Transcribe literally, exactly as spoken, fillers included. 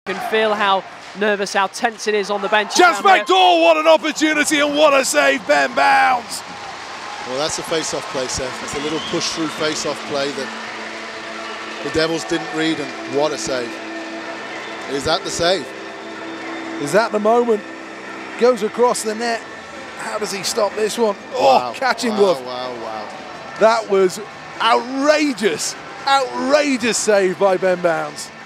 You can feel how nervous, how tense it is on the bench. Chance McDowell, what an opportunity and what a save, Ben Bowns. Well, that's a face-off play, Seth. It's a little push-through face-off play that the Devils didn't read, and what a save. Is that the save? Is that the moment? Goes across the net. How does he stop this one? Wow. Oh, catching wow, glove. Wow, wow. That was outrageous, outrageous save by Ben Bowns.